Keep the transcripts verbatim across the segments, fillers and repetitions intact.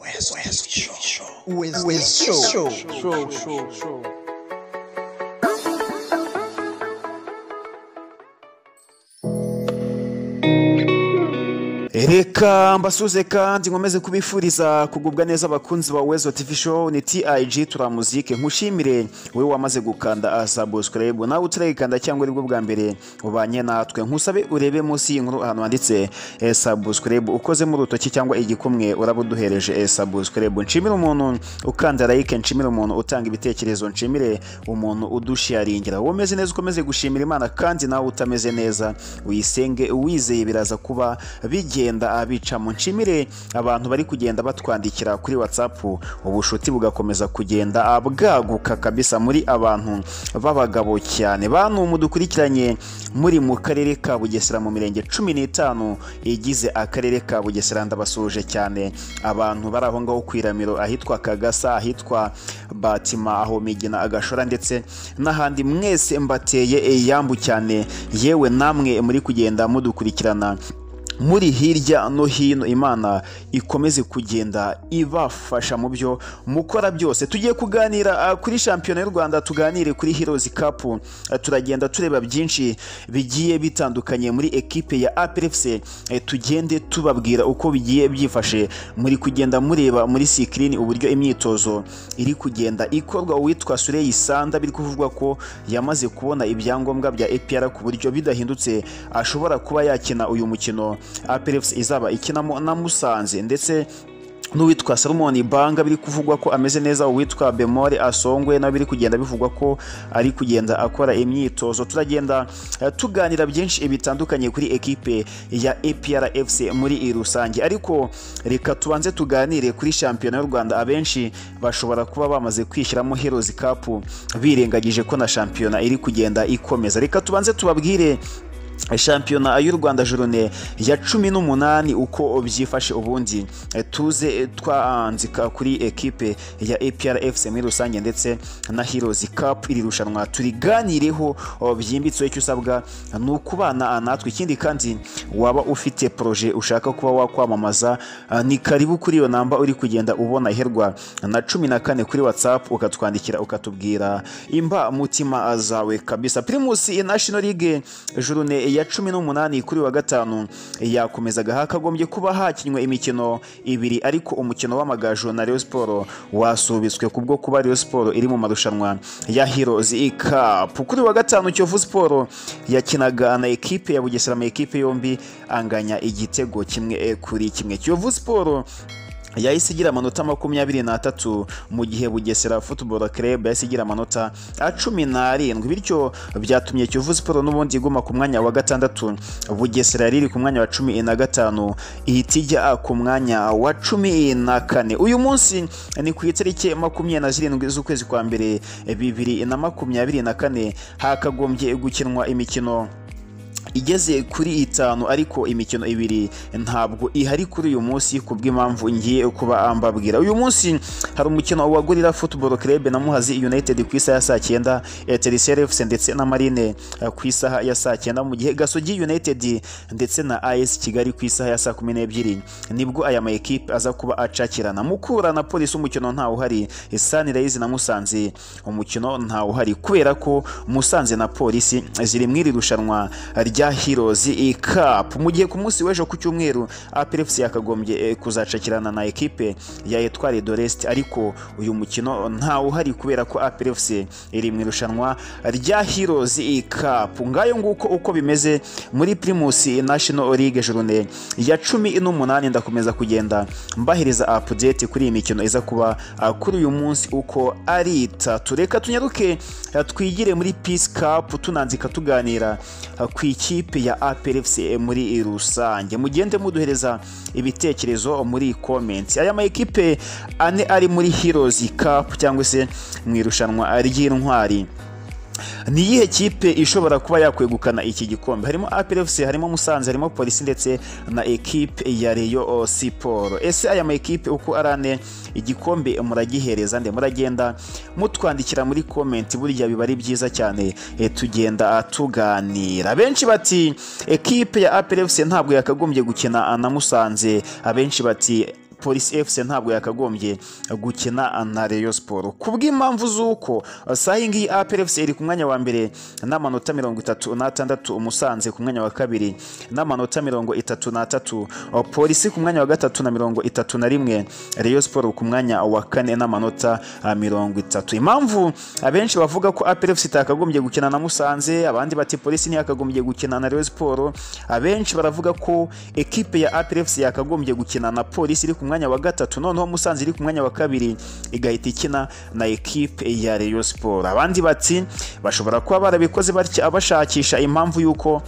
West West Show. West West Show. Show show show show. Reka mbasuze kandi nkomeze kubifuriza kugubwa neza abakunzi ba Wezo T V Show. Ni T I G tura muzike. Nkushimire wewe wamaze gukanda subscribe nawe utarayikanda cyangwa ari bwo bwa mbere ubanye natwe. Nkusabe urebe munsi y'inkuru ahantu handitse eh, subscribe ukoze mu rutoki cyangwa igikumwe urabuduhereje eh, subscribe. Nshimire umuntu ukanda like, nshimire umuntu utanga ibitekerezo, nshimire umuntu udusharingira. Womeze neza ukomeze gushimira Imana, kandi nawe utameze neza uyisenge uwizeye biraza kuba bige abica mu. Nshimire abantu bari kugenda batwandikira kuri WhatsApp, ubushuti bugakomeza kugenda bwaguka kabisa muri abantu b'abagabo cyane. Bantu mudukurikiranye muri mu karere ka Bugesera mu mirenge cumi n'itanu igize akarere ka Bugesera, ndabasuje cyane. Abantu bari aho ngaho kwiramiro, ahitwa Kagasa, ahitwa Batima, aho Migina, Agashora ndetse n'ahandi, mwese mbateye yambu cyane. Yewe namwe muri kugenda mudukurikirana muri hirya no hino, Imana ikomeze kugenda ibafasha mu byo mukora byose. Tugiye kuganira uh, kuri shampiyona y'u Rwanda, tuganire kuri Heroes Cup. Uh, turagenda tureba byinshi bigiye bitandukanye muri equipe ya A P R F C. Uh, tugende tubabwira uko bigiye byifashe, muri kugenda mureba muri screen uburyo imyitozo iri kugenda ikorwa. Uwitwa Sureyi Sanda biri kuvugwa ko yamaze kubona ibyangombwa bya A P R ku buryo bidahindutse ashobora kuba yakina uyu mukino A P R F C izaba ikinamo na Musanze, ndetse n'uwitwa Salomon Banga biri kuvugwa ko ameze neza. Uwitwa Bemore Asongwe na biri kugenda bivugwa ko ari kugenda akora imyitozo. Turagenda uh, tuganira byinshi bitandukanye kuri equipe ya A P R F C muri rusange, ariko reka tubanze tuganire kuri shampiyona y'u Rwanda. Abenshi bashobora kuba bamaze kwishyiramo Heroes Cup birengagije ko na shampiyona iri kugenda ikomeza. Reka tubanze tubabwire shampiyona y'u Rwanda journée ya cumi n'umunani uko byifashe, ubundi tuze twanzika kuri equipe ya A P R F C muri rusange ndetse na Heroes Cup. Iri rushanwa turiganireho byimbitse. Icyo usabwa ni ukubana natwe, ikindi kandi waba ufite projet ushaka kuba wakwamamaza, ni karibu kuri iyo namba uri kugenda ubona iherwa na cumi na kane kuri WhatsApp, ukatwandikira ukatubwira imba mutima zawe kabisa. Primus National League journée ya cumi n'umunani kuri wa gatanu yakomezaga. Hakagombye kuba hakinywe imikino ibiri, ariko umukino w'amagaju na Rayon Sport wasubitswe kubwo kuba Rayon Sport iri mu marushanwa ya Heroes Cup. Kuri wa gatanu Kiyovu Sport yakinaga na equipe ya Bugesera, mu equipe yombi anganya igitego kimwe kuri kimwe. Kiyovu Sport yahise igira amanota makumyabiri n'atatu, mu gihe Bugesera Football Club yahise igira amanota cumi n'arindwi. Bityo byatumye Kiyovu Sport n'ubundi iguma ku mwanya wa gatandatu, Bugesera yari iri ku mwanya wa cumi na gatanu, ihita ijya ku mwanya wa cumi na kane. Uyu munsi ni ku itariki makumyabiri na zirindwi z'ukwezi kwa mbere bibiri na makumyabiri na kane, hakagombye gukinwa imikino igeze kuri itanu, ariko imikino ibiri ntabwo ihari kuri uyu munsi kubw'impamvu ngiye kuba ambabwira. Uyu munsi hari umukino wa Gorilla Football Club na Muhazi United ku isaha ya saa cyenda, Etincelle F C ndetse na Marine ku isaha ya saa cyenda, mu gihe Gasogi United ndetse na A S Kigali ku isaha ya saa kumi n'ebyiri. Nibwo aya ma equipe aza kuba acakirana. Mukura na Police umukino ntawo uhari, Sunrise na Musanze umukino ntawo uhari, kubera ko Musanze na Police ziri mwiri rushanwa rya Heroes Cup. Mu gihe ku munsi w'ejo ku cyumweru A P R F C yakagombye kuzacakirana na equipe ya Etoile de l'Est, ariko uyu mukino ntawo uhari kubera ko A P R F C iri mu irushanwa rya Heroes Cup. Ngayo nguko uko bimeze muri Primus National League journée ya cumi n'umunani. Ndakomeza kugenda mbahiriza update kuri iyi mikino iza kuba kuri uyu munsi uko ari itatu. Reka tunyaruke twigire muri Peace Cup, tunanzika tuganira ku ikipe ya A P R F C muri rusange. Mugende muduhereza ibitekerezo muri comments. Aya ma equipe ane ari muri Heroes Cup cyangwa se mu irushanwa ry'intwari, ni iyihe kipe ishobora kuba yakwegukana iki gikombe? Harimo A P R F C, harimo Musanze, harimo Police ndetse na equipe ya Rayon Sport. Ese aya ma equipe uko arane igikombe muragihereza nde? Muragenda mutwandikira muri comment, burya biba ari byiza cyane e, tugenda tuganira. Benshi bati equipe ya A P R F C ntabwo yakagombye gukina na Musanze, abenshi bati Police F C ntabwo yakagombye gukina na Rayon Sport kubw'impamvu z'uko sahingi A P R F C iri ku mwanya wa mbere n'amanota mirongo itatu n'atandatu, Musanze ku mwanya wa kabiri n'amanota mirongo itatu n'atatu, Police ku mwanya wa gatatu na mirongo itatu na rimwe, Rayon Sport ku mwanya wa kane n'amanota mirongo itatu. Impamvu abenshi bavuga ko A P R F C itakagombye gukina na Musanze, abandi bati Police ntiyakagombye gukina na Rayon Sport, abenshi baravuga ko ekipe ya A P R F C yakagombye gukina na Police iri ku mwanya wa gatatu, noneho Musanze iri ku mwanya wa kabiri igahita ikina na ekipe ya Rayon Sport. Abandi bati bashobora kuba barabikoze batya abashakisha impamvu yuko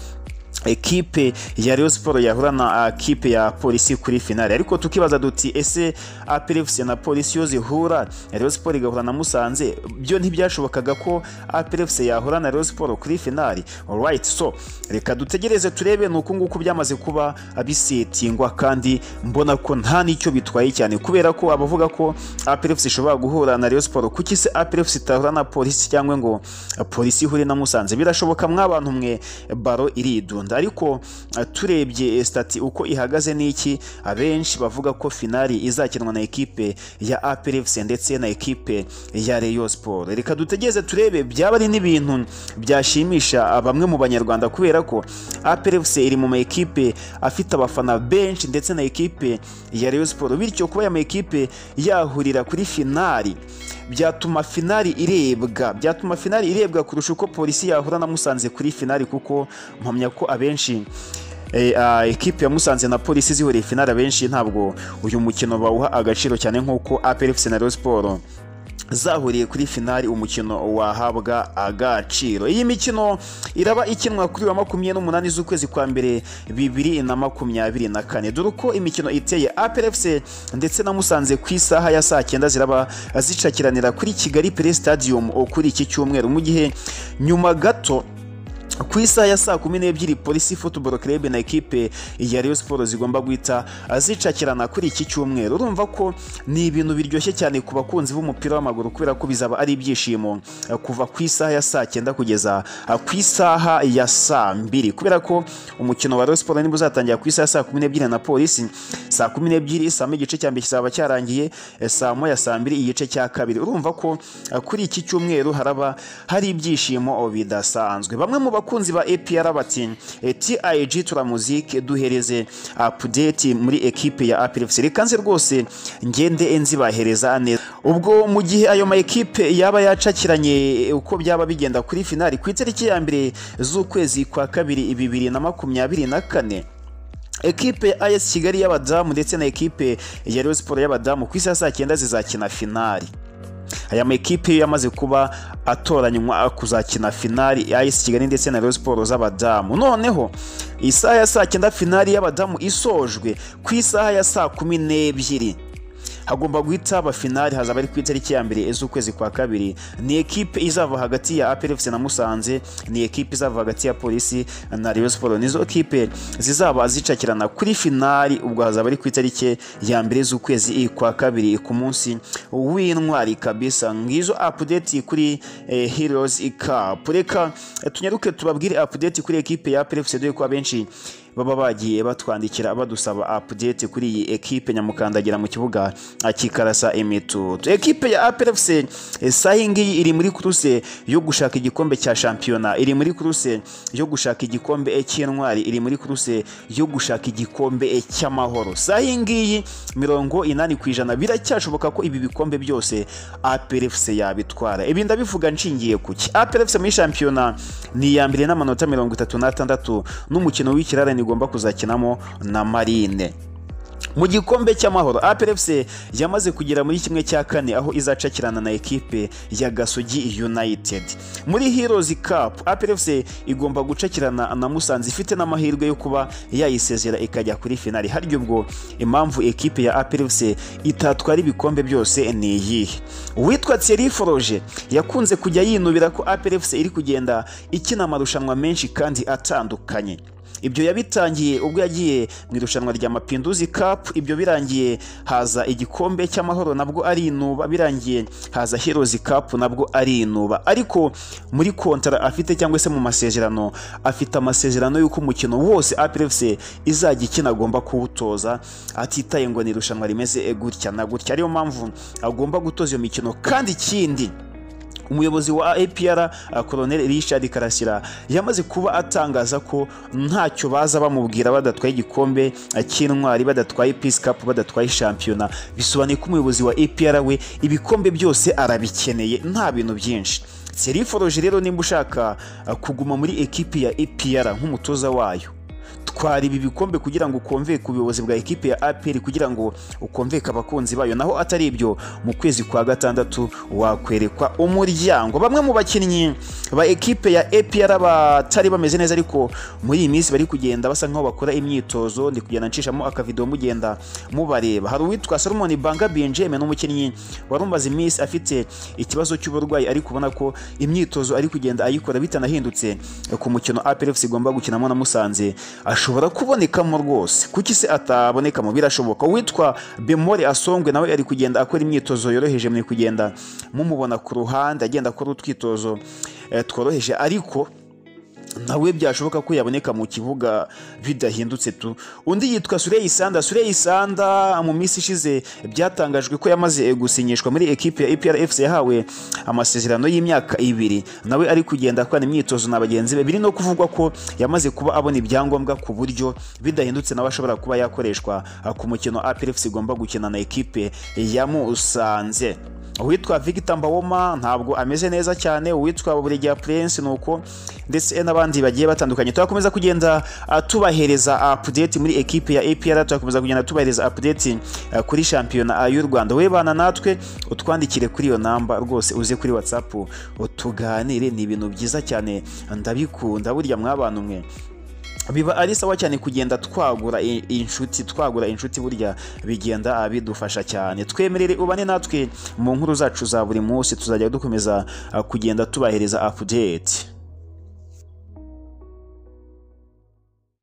ekipe ya Rayon Sport yahura na ekipe ya Police kuri finale, ariko tukibaza duti ese A P R F C na Police yo zihura, Rayon Sport igahura na Musanze, byo ntibyashobokaga ko A P R F C yahura na Rayon Sport kuri finale. Alright, so reka dutegereze turebe nuko nguko byamaze kuba abisetingwa, kandi mbona ko nta nicyo bitwaye cyane, kubera ko abavuga ko A P R F C ishobora guhura na Rayon Sport, kuki se A P R F C itahura na Police cyangwa ngo Police ihure na Musanze? Birashoboka mwabantu mwe, baro iridunda. Ariko turebye stati uko ihagaze niki, abenshi bavuga ko finali izakinwa na ekipe ya A P R F C ndetse na ekipe ya Rayon Sport. Reka dutegeze turebe byaba ari n'ibintu byashimisha bamwe mu banyarwanda, kubera ko A P R F C iri mu ma ekipe afite abafana benshi ndetse na ekipe ya Rayon Sport, bityo kuba ya ekipe yahurira kuri finali byatuma finali irebwa byatuma finali irebwa kurusha uko Police yahura na Musanze kuri finali, kuko mpamya ko abenshi eh, uh, ekipe ya Musanze na Police zihuriye finali, abenshi ntabwo uyu mukino bawuha agaciro cyane nk'uko A P R F C na Rayon Sport zahuriye kuri finali umukino wahabwa agaciro. Iyi mikino iraba ikinwa kuri wa makumyabiri n'umunani z'ukwezi kwa mbere bibiri na makumyabiri na kane. Dore uko imikino iteye, A P R F C ndetse na Musanze ku isaha ya saa cyenda ziraba zicakiranira kuri Kigali Play Stadium kuri iki cyumweru, mu gihe nyuma gato ku isaha ya saa kumi n'ebyiri Police Football Club na ekipe ya Rayon Sport zigomba guhita zicakirana kuri iki cyumweru. Urumva ko ni ibintu biryoshye cyane ku bakunzi b'umupira w'amaguru, kubera ko bizaba ari ibyishimo kuva ku isaha ya saa cyenda kugeza ku isaha ya saa mbiri, kubera ko umukino wa Rayon Sport niba uzatangira ku isaha ya saa kumi n'ebyiri na Police, saa kumi n'ebyiri saa moya igice cya mbere kizaba cyarangiye, saa moya saa mbiri igice cya kabiri. Urumva ko kuri iki cyumweru haraba hari ibyishimo bidasanzwe. Bamwe mu bakunzi ba A P R bati T I G turamuzike duhereze update muri ekipe ya A P R F C, rekanze rwose ngende enzi bahereza neza. Ubwo mu gihe ayo ma ekipe yaba yacakiranye uko byaba bigenda kuri finali ku itariki ya mbere z'ukwezi kwa kabiri bibiri na makumyabiri na kane, ekipe ya A S Kigali y'abadamu ndetse na ekipe ya Rayon Sport y'abadamu ku isaha saa cyenda zizakina finali. Aya makipe yamaze kuba atoranywa kuzakina finali A S Kigali ndetse na Rayon Sport z'abadamu. Noneho isaha ya saa cyenda finali y'abadamu isojwe ku isaha ya saa kumi n'ebyiri hagomba guhita aba finali, hazaba ari ku itariki ya mbere z'ukwezi kwa kabiri. Ni ekipe izava hagati ya A P R F C na Musanze, ni ekipe izava hagati ya Police na Rayon Sport, nizo ekipe zizaba zicakirana kuri finali. Ubwo hazaba ari ku itariki ya mbere z'ukwezi kwa kabiri ku munsi w'intwari kabisa. Ngizo update kuri eh, Heroes Cup. Reka tunyaruke tubabwire update kuri ekipe ya A P R F C, dore ko abenshi baba bagiye batwandikira badusaba update kuri iyi ekipe nyamukandagira mu kibuga akikarasa imitutu. Ekipe ya A P R F C sahingi iri muri kuruse yo gushaka igikombe cya shampiyona, iri muri kuruse yo gushaka igikombe cy'intwari, iri muri kuruse yo gushaka igikombe cy'amahoro. Sahingi mirongo inani ku ijana biracyashoboka ko ibi bikombe byose A P R F C yabitwara. Ibi ndabivuga nshingiye kuki A P R F C muri shampiyona ni ya mbere n'amanota mirongo itatu n'atandatu n'umukino w'ikirarane igomba kuzakinamo na Marine. Mu gikombe cy'amahoro A P R F C yamaze kugera muri kimwe cya kane, aho izacakirana na ekipe ya Gasogi United. Muri Heroes Cup A P R F C igomba gucakirana na Musanze, ifite n'amahirwe yo kuba yayisezera ikajya kuri finali. Haryo ubwo impamvu ekipe ya A P R F C itatwara ibikombe byose ni iyihe? Uwitwa Thierry Foroge yakunze kujya yinubira ko A P R F C iri kugenda ikina amarushanwa menshi kandi atandukanye. ibyo yabitangiye ubwo yagiye mu irushanwa rya Mapinduzi Cup, ibyo birangiye haza igikombe cy'amahoro nabwo ari inuba, birangiye haza Heroes Cup nabwo ari inuba. Ariko muri kontara afite cyangwa se mu masezerano afite amasezerano y'uko umukino wose A P R F C izajya ikina agomba kuwutoza atitaye ngo ni irushanwa rimeze gutya na gutya. Ariyo mpamvu agomba gutoza iyo mikino. Kandi ikindi, umuyobozi wa A P R Colonel Richard Karasira yamaze kuba atangaza ko ntacyo baza bamubwira badatwaye igikombe cy'intwari, badatwaye Peace Cup, badatwaye shampiyona. Bisobanuye ko umuyobozi wa A P R we ibikombe byose arabikeneye, nta bintu byinshi. Thierry Foroge rero nimba ushaka kuguma muri ekipi ya A P R nk'umutoza wayo, twari ibi bikombe kugira ngo ukomve ku buyobozi bwa ekipe ya A P R, kugira ngo ukomveke abakunzi bayo. Naho atari ibyo, mu kwezi kwa gatandatu wakwerekwa umuryango. Bamwe mu bakinnyi ba ekipe ya A P R batari bameze neza, ariko muri iyi minsi bari kugenda basa nkaho bakora imyitozo. Ndi kugenda nshishamo akavideo mugenda mubareba. Hari uwitwa Solomon Banga Benjamin, n'umukinnyi wari umaze iminsi afite ikibazo cy'uburwayi, ariko ubona ko imyitozo ari kugenda ayikora bitanahindutse ku mukino A P R F C igomba gukinamo na Musanze. Ashobora kubonekamo rwose. Kuki se atabonekamo? Birashoboka. Witwa Bemore Asongwe nawe ari kugenda akora imyitozo yoroheje, muri kugenda mumubona ku ruhande agenda akora utwitozo eh, tworoheje, ariko nawe byashoboka ko yaboneka mu kibuga bidahindutse tu. Undi yitwa Surey Sanda. Surey Sanda mu minsi ishize byatangajwe ko yamaze gusinyishwa muri ekipe ya A P R F C, yahawe amasezerano y'imyaka ibiri. Nawe ari kugenda akora imyitozo na bagenzi be. Biri no kuvugwa ko yamaze kuba abona ibyangombwa ku buryo bidahindutse nawe ashobora kuba yakoreshwa ku mukino A P R F C igomba gukina na ekipe ya Musanze. Uwitwa Victor Mbawoma ntabwo ameze neza cyane, uwitwa Buregeya Prince nuko, ndetse n'abandi bagiye batandukanye. Turakomeza kugenda uh, tubahereza update muri ekipe ya A P R, turakomeza kugenda tubahereza update uh, kuri shampiyona uh, y'u Rwanda. Webana natwe utwandikire kuri iyo namba rwose, uze kuri WhatsApp utuganire. Ni ibintu byiza cyane, ndabikunda. Burya mwabantu mwe biba ari sawa cyane kugenda twagura inshuti twagura inshuti burya bigenda bidufasha cyane. Twemerere ubane natwe mu nkuru zacu za buri munsi, tuzajya dukomeza kugenda tubahereza update.